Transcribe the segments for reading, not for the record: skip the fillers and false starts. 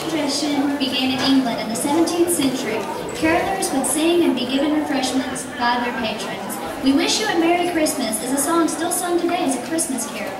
tradition began in England in the 17th century. Carolers would sing and be given refreshments by their patrons. "We Wish You a Merry Christmas" is a song still sung today as a Christmas carol.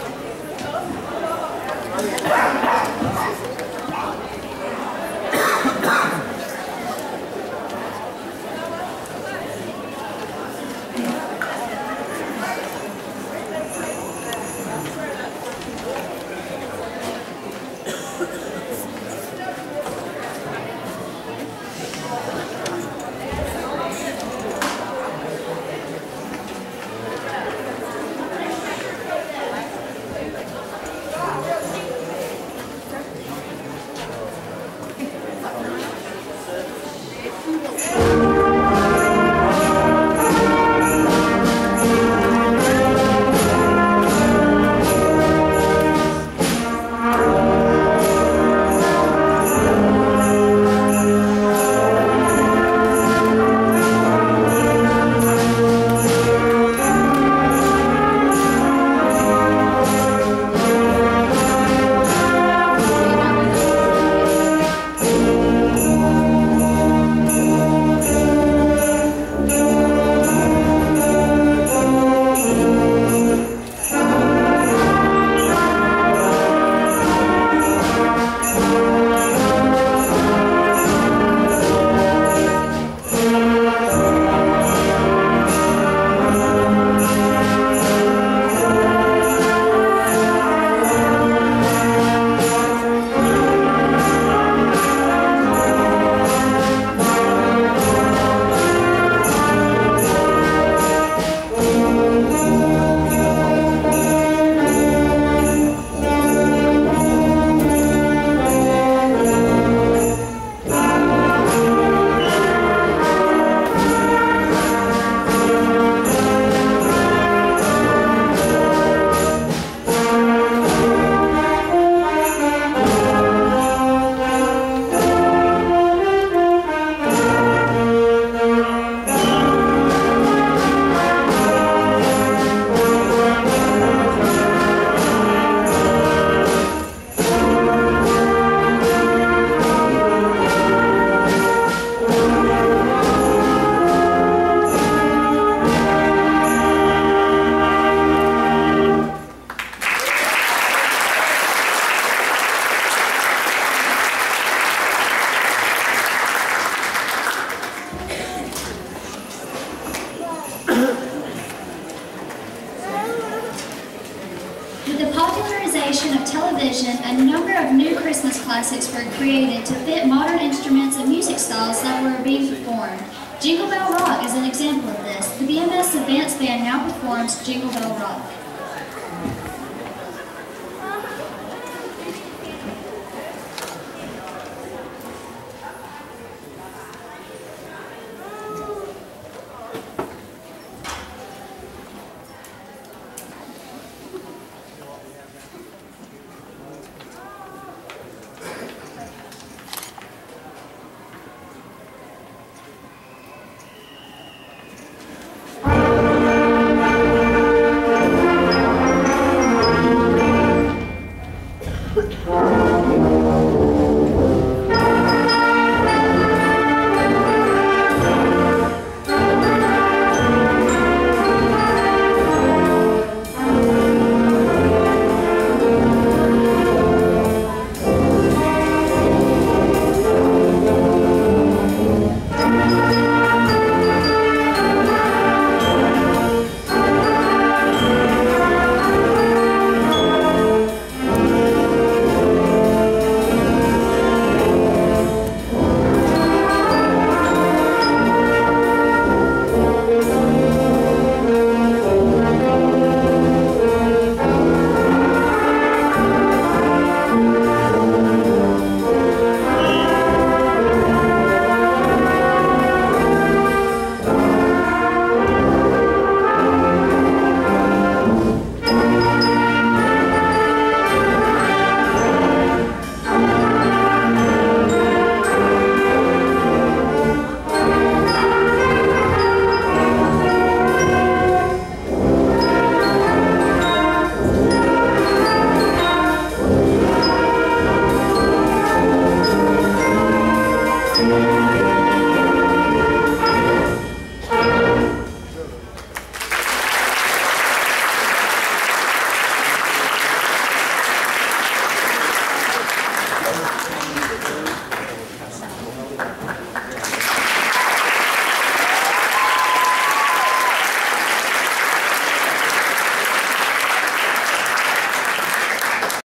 With the popularization of television, a number of new Christmas classics were created to fit modern instruments and music styles that were being performed. Jingle Bell Rock is an example of this. The BMS Advanced Band now performs Jingle Bell Rock.